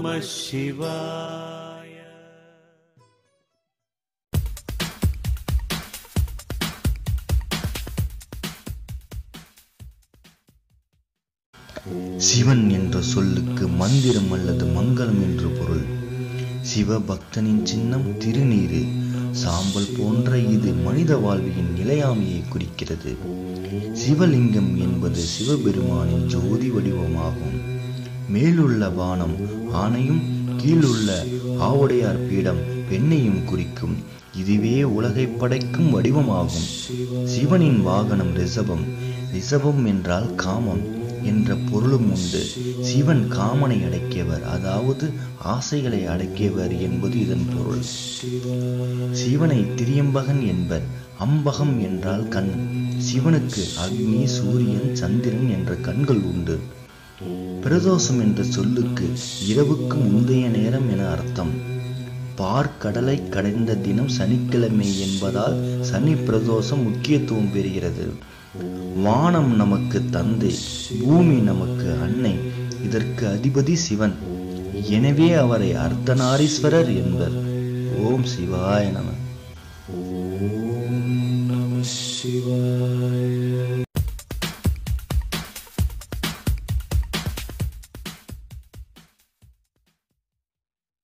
சிவாய. சிவன் என்ற சொல்லுக்கு மந்திரம் அல்லது மங்களம் என்று பொருள். சிவபக்தனின் சின்னம் திருநீரு. சாம்பல் போன்ற இது மனித வாழ்வின் நிலையாமையை குறிக்கிறது. சிவலிங்கம் என்பது சிவபெருமானின் ஜோதி வடிவமாகும். மேலுள்ள வானம் ஆணையும் கீழுள்ள ஆவுடையார் பீடம் பெண்ணையும் குறிக்கும். இதுவே உலகை படைக்கும் வடிவமாகும். சிவனின் வாகனம் ரிஷபம். ரிஷபம் என்றால் காமம் என்ற பொருளும் உண்டு. சிவன் காமனை அடக்கியவர், அதாவது ஆசைகளை அடக்கியவர் என்பது இதன் பொருள். சிவனை திரியம்பகன் என்பர். அம்பகம் என்றால் கண். சிவனுக்கு அக்னி, சூரியன், சந்திரன் என்ற கண்கள் உண்டு. பிரதோஷம் என்ற சொல்லுக்கு இரவுக்கு முந்தைய நேரம் என அர்த்தம். பார்க்கடலை கடைந்த தினம் சனிக்கிழமை என்பதால் சனி பிரதோஷம் முக்கியத்துவம் பெறுகிறது. வானம் நமக்கு தந்தை, பூமி நமக்கு அன்னை. இதற்கு அதிபதி சிவன். எனவே அவரை அர்த்தநாரீஸ்வரர் என்பர். ஓம் சிவாய நம.